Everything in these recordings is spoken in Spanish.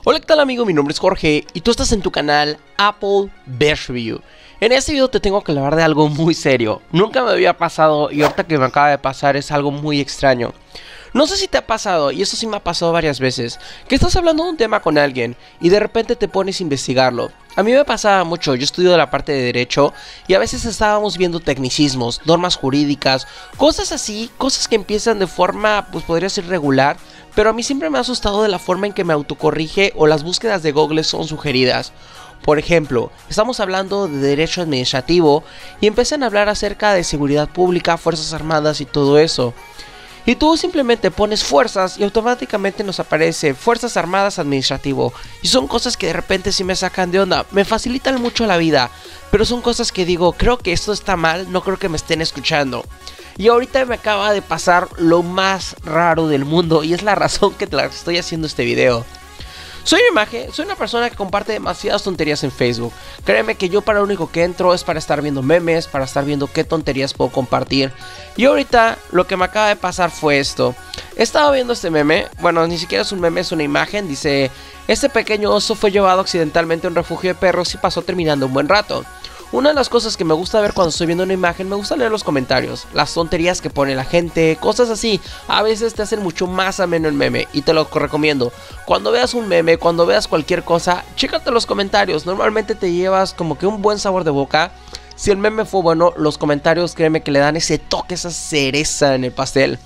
Hola, ¿qué tal amigo? Mi nombre es Jorge y tú estás en tu canal Apple Best Review. En este video te tengo que hablar de algo muy serio. Nunca me había pasado y ahorita que me acaba de pasar es algo muy extraño. No sé si te ha pasado, y eso sí me ha pasado varias veces, que estás hablando de un tema con alguien y de repente te pones a investigarlo. A mí me pasaba mucho, yo estudio la parte de derecho y a veces estábamos viendo tecnicismos, normas jurídicas, cosas así, cosas que empiezan de forma, pues podría ser regular, pero a mí siempre me ha asustado de la forma en que me autocorrige o las búsquedas de Google son sugeridas. Por ejemplo, estamos hablando de derecho administrativo y empiezan a hablar acerca de seguridad pública, fuerzas armadas y todo eso. Y tú simplemente pones fuerzas y automáticamente nos aparece Fuerzas Armadas Administrativo. Y son cosas que de repente sí me sacan de onda, me facilitan mucho la vida, pero son cosas que digo, creo que esto está mal, no creo que me estén escuchando. Y ahorita me acaba de pasar lo más raro del mundo y es la razón que te estoy haciendo este video. Soy una persona que comparte demasiadas tonterías en Facebook. Créeme que yo para lo único que entro es para estar viendo memes, para estar viendo qué tonterías puedo compartir. Y ahorita lo que me acaba de pasar fue esto. Estaba viendo este meme, bueno, ni siquiera es un meme, es una imagen. Dice, este pequeño oso fue llevado accidentalmente a un refugio de perros y pasó terminando un buen rato. Una de las cosas que me gusta ver cuando estoy viendo una imagen, me gusta leer los comentarios, las tonterías que pone la gente, cosas así. A veces te hacen mucho más ameno el meme y te lo recomiendo. Cuando veas un meme, cuando veas cualquier cosa, chécate los comentarios. Normalmente te llevas como que un buen sabor de boca. Si el meme fue bueno, los comentarios, créeme que le dan ese toque, esa cereza en el pastel.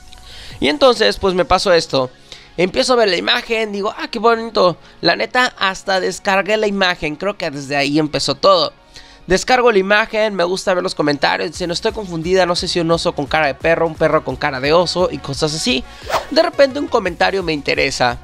Y entonces, pues me pasó esto. Empiezo a ver la imagen, digo, qué bonito. La neta, hasta descargué la imagen, creo que desde ahí empezó todo. Descargo la imagen, me gusta ver los comentarios, dice, no estoy confundida, no sé si un oso con cara de perro, un perro con cara de oso y cosas así. De repente un comentario me interesa.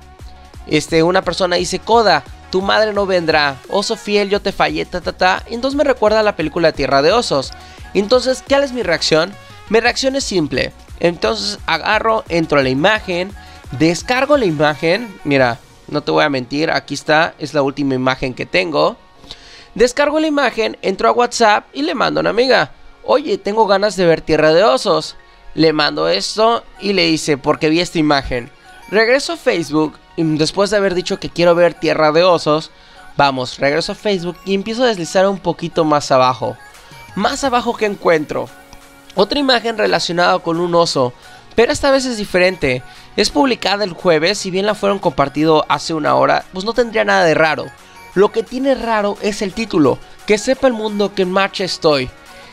Una persona dice, Coda, tu madre no vendrá, oso fiel, yo te fallé, Y entonces me recuerda a la película Tierra de Osos. Entonces, ¿cuál es mi reacción? Mi reacción es simple. Entonces agarro, entro a la imagen, descargo la imagen. Mira, no te voy a mentir, aquí está, es la última imagen que tengo. Descargo la imagen, entro a WhatsApp y le mando a una amiga. Oye, tengo ganas de ver Tierra de Osos. Le mando esto y le dice, porque vi esta imagen. Regreso a Facebook y después de haber dicho que quiero ver Tierra de Osos, regreso a Facebook y empiezo a deslizar un poquito más abajo. Más abajo que encuentro otra imagen relacionada con un oso, pero esta vez es diferente. Es publicada el jueves, si bien la fueron compartido hace una hora, pues no tendría nada de raro. Lo que tiene raro es el título, que sepa el mundo que en marcha estoy.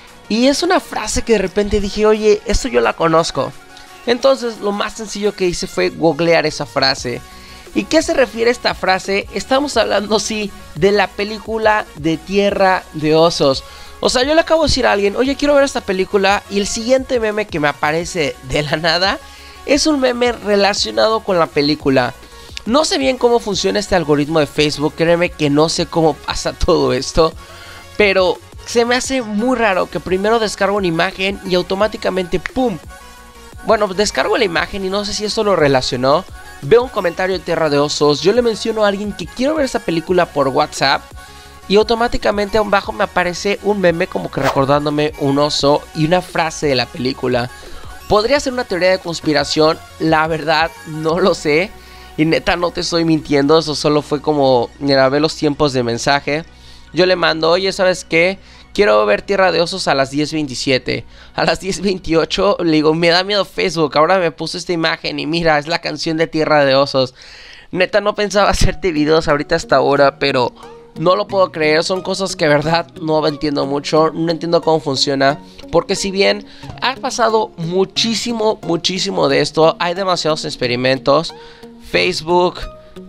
Y es una frase que de repente dije, oye, esto yo la conozco. Entonces lo más sencillo que hice fue googlear esa frase. ¿Y qué se refiere a esta frase? Estamos hablando, sí, de la película de Tierra de Osos. O sea, yo le acabo de decir a alguien, oye, quiero ver esta película, y el siguiente meme que me aparece de la nada es un meme relacionado con la película. No sé bien cómo funciona este algoritmo de Facebook, créeme que no sé cómo pasa todo esto, pero se me hace muy raro que primero descargo una imagen y automáticamente ¡pum! Bueno, descargo la imagen y no sé si esto lo relacionó. Veo un comentario de Tierra de Osos, yo le menciono a alguien que quiero ver esta película por WhatsApp y automáticamente abajo me aparece un meme como que recordándome un oso y una frase de la película. Podría ser una teoría de conspiración, la verdad no lo sé. Y neta no te estoy mintiendo, eso solo fue como, mira, ve los tiempos de mensaje. Yo le mando, oye, ¿sabes qué? Quiero ver Tierra de Osos a las 10:27. A las 10:28 le digo, me da miedo Facebook, ahora me puso esta imagen y mira, es la canción de Tierra de Osos. Neta no pensaba hacerte videos ahorita hasta ahora, pero no lo puedo creer, son cosas que de verdad no entiendo mucho, no entiendo cómo funciona. Porque si bien ha pasado muchísimo de esto, hay demasiados experimentos. Facebook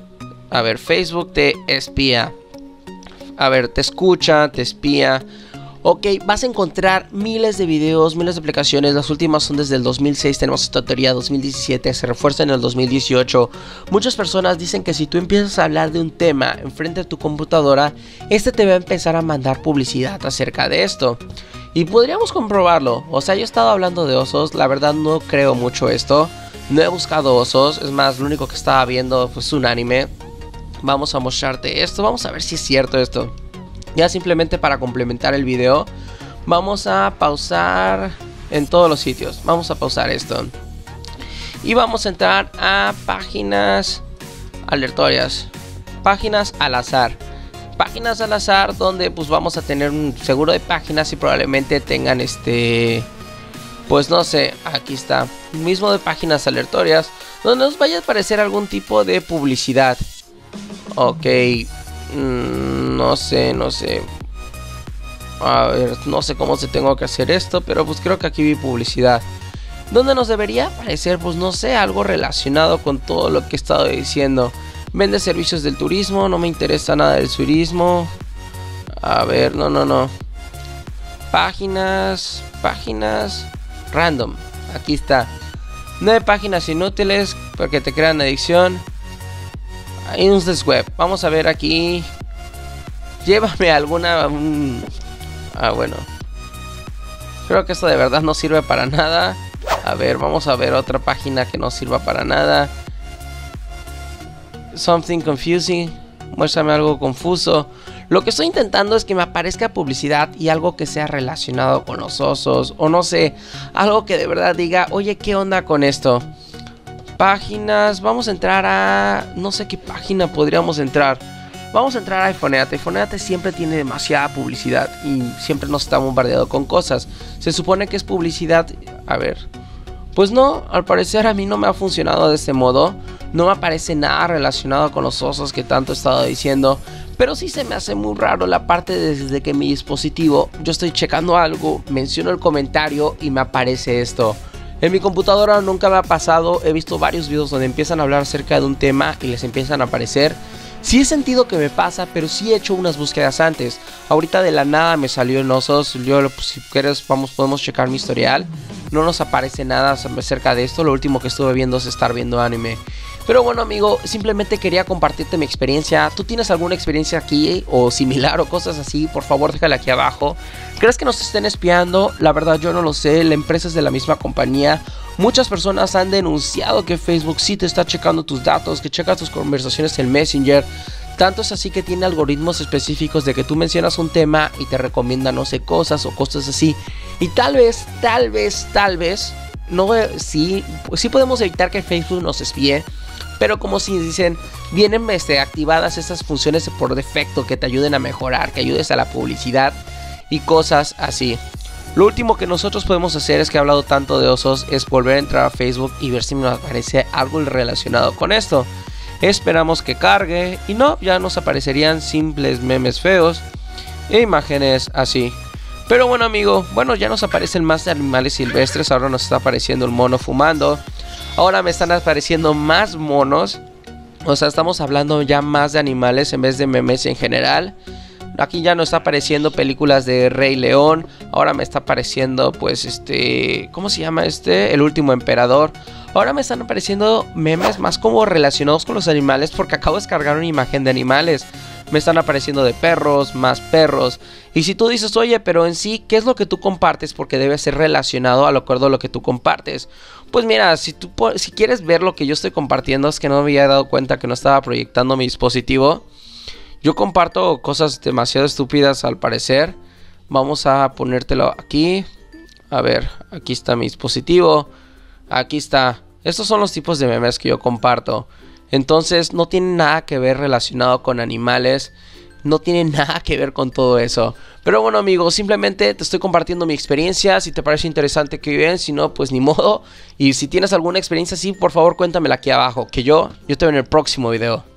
te espía. Te escucha, te espía. Ok, vas a encontrar miles de videos, miles de aplicaciones. Las últimas son desde el 2006, tenemos esta teoría 2017, se refuerza en el 2018. Muchas personas dicen que si tú empiezas a hablar de un tema enfrente de tu computadora, te va a empezar a mandar publicidad acerca de esto. Y podríamos comprobarlo. O sea, yo he estado hablando de osos, la verdad no creo mucho esto. No he buscado osos, es más, lo único que estaba viendo fue un anime. Vamos a mostrarte esto, vamos a ver si es cierto esto. Ya simplemente para complementar el video, vamos a pausar en todos los sitios. Vamos a pausar esto. Y vamos a entrar a páginas aleatorias. páginas al azar. Páginas al azar donde pues vamos a tener un seguro de páginas y probablemente tengan pues no sé, aquí está, mismo de páginas aleatorias donde nos vaya a aparecer algún tipo de publicidad. Ok, no sé. A ver, no sé cómo se tengo que hacer esto, pero pues creo que aquí vi publicidad. Donde nos debería aparecer, pues no sé, algo relacionado con todo lo que he estado diciendo. Vende servicios del turismo, no me interesa nada del turismo. A ver, no. Páginas random. Aquí está. 9 páginas inútiles para que te crean adicción. Useless web. Vamos a ver aquí. Llévame a alguna... bueno. Creo que esto de verdad no sirve para nada. A ver, vamos a ver otra página que no sirva para nada. Something confusing. Muéstrame algo confuso. Lo que estoy intentando es que me aparezca publicidad y algo que sea relacionado con los osos. O no sé, algo que de verdad diga, oye, ¿qué onda con esto? Páginas, vamos a entrar a... no sé qué página podríamos entrar. Vamos a entrar a iPhoneate. iPhoneate siempre tiene demasiada publicidad y siempre nos está bombardeado con cosas. Se supone que es publicidad... A ver... Pues no, al parecer a mí no me ha funcionado de este modo. No me aparece nada relacionado con los osos que tanto he estado diciendo. Pero sí se me hace muy raro la parte desde que mi dispositivo, yo estoy checando algo, menciono el comentario y me aparece esto. En mi computadora nunca me ha pasado, he visto varios videos donde empiezan a hablar acerca de un tema y les empiezan a aparecer. Sí he sentido que me pasa, pero sí he hecho unas búsquedas antes. Ahorita de la nada me salió en osos. Yo, pues, si quieres, podemos checar mi historial. No nos aparece nada acerca de esto. Lo último que estuve viendo es estar viendo anime. Pero bueno, amigo, simplemente quería compartirte mi experiencia. ¿Tú tienes alguna experiencia aquí o similar o cosas así? Por favor, déjala aquí abajo. ¿Crees que nos estén espiando? La verdad yo no lo sé. La empresa es de la misma compañía. Muchas personas han denunciado que Facebook sí te está checando tus datos, que checa tus conversaciones en Messenger. Tanto es así que tiene algoritmos específicos de que tú mencionas un tema y te recomienda no sé cosas o cosas así. Y tal vez, no, sí podemos evitar que Facebook nos espíe. Pero como si dicen, vienen activadas estas funciones por defecto que te ayuden a mejorar, que ayudes a la publicidad y cosas así. Lo último que nosotros podemos hacer es que he hablado tanto de osos, es volver a entrar a Facebook y ver si nos aparece algo relacionado con esto. Esperamos que cargue y no, ya nos aparecerían simples memes feos e imágenes así. Pero bueno, amigo, ya nos aparecen más animales silvestres. Ahora nos está apareciendo el mono fumando. Ahora me están apareciendo más monos. O sea, estamos hablando ya más de animales en vez de memes en general. Aquí ya nos está apareciendo películas de Rey León. Ahora me está apareciendo pues ¿cómo se llama El último emperador. Ahora me están apareciendo memes más como relacionados con los animales, porque acabo de descargar una imagen de animales. Me están apareciendo de perros, más perros. Y si tú dices, oye, pero en sí, ¿qué es lo que tú compartes? Porque debe ser relacionado al acuerdo a lo que tú compartes. Pues mira, si quieres ver lo que yo estoy compartiendo, es que no me había dado cuenta que no estaba proyectando mi dispositivo. Yo comparto cosas demasiado estúpidas al parecer. Vamos a ponértelo aquí. A ver, aquí está mi dispositivo. Aquí está. Estos son los tipos de memes que yo comparto. Entonces no tiene nada que ver relacionado con animales. No tiene nada que ver con todo eso. Pero bueno, amigos, simplemente te estoy compartiendo mi experiencia. Si te parece interesante, que bien. Si no, pues ni modo. Y si tienes alguna experiencia así, por favor cuéntamela aquí abajo, que yo te veo en el próximo video.